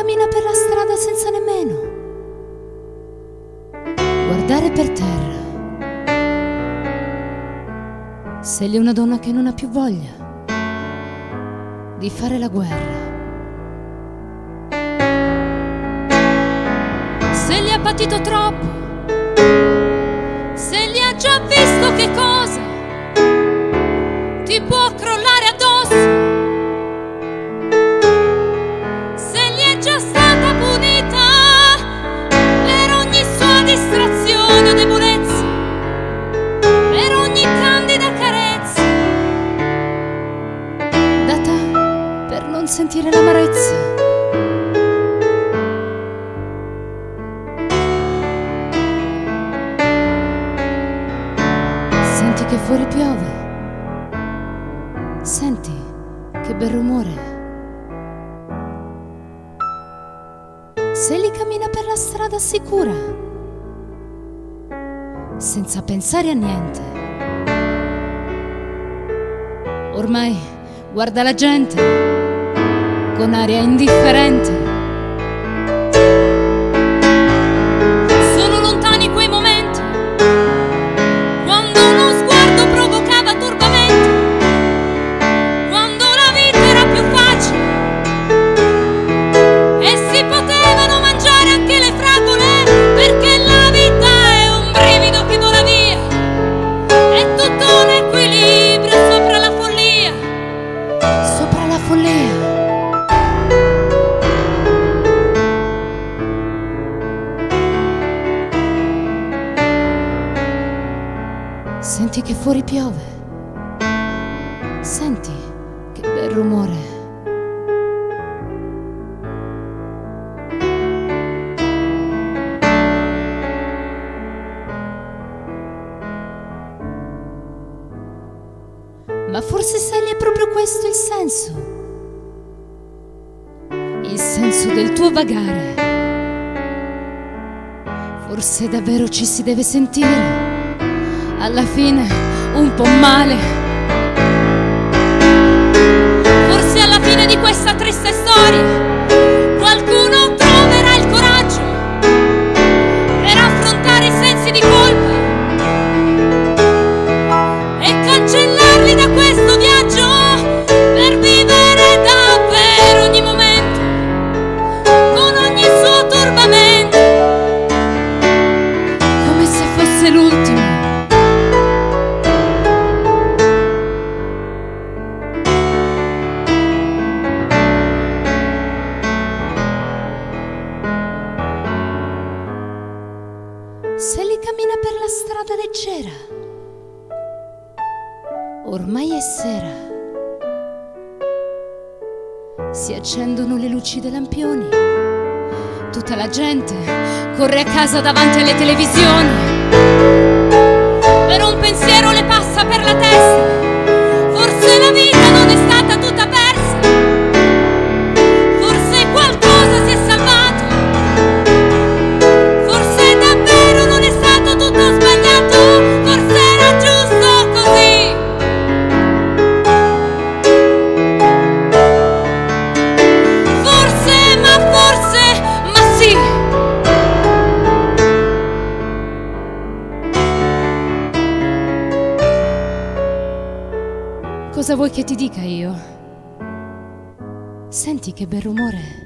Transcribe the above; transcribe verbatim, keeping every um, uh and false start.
cammina per la strada senza nemmeno guardare per terra, se lì è una donna che non ha più voglia di fare la guerra, se li ha patito troppo, se li ha già visto che cosa ti può crollare addosso, se gli è già stata punita per ogni sua distrazione o debolezza, per ogni candida carezza data per non sentire l'amarezza. Senti che fuori piove, senti che bel rumore. Se li cammina per la strada sicura, senza pensare a niente. Ormai guarda la gente con aria indifferente. Sono lontani quei momenti quando uno sguardo provocava turbamento, quando la vita era più facile e si potevano mangiare anche le fragole, perché la vita è un brivido che vola via, è tutto un equilibrio sopra la follia, sopra la follia. Senti che fuori piove, senti che bel rumore. Ma forse sai, è proprio questo il senso, il senso del tuo vagare. Forse davvero ci si deve sentire alla fine un po' male. Forse alla fine di questa triste storia qualcuno troverà il coraggio per affrontare i sensi di colpa e cancellarli da questo viaggio, per vivere davvero ogni momento con ogni suo turbamento, come se fosse l'ultimo. Se li cammina per la strada leggera, ormai è sera, si accendono le luci dei lampioni, tutta la gente corre a casa davanti alle televisioni, per un pensiero le passa per la testa, forse la vita non è stata tutta persa, forse qualcosa si è salvato, cosa vuoi che ti dica io? Senti che bel rumore.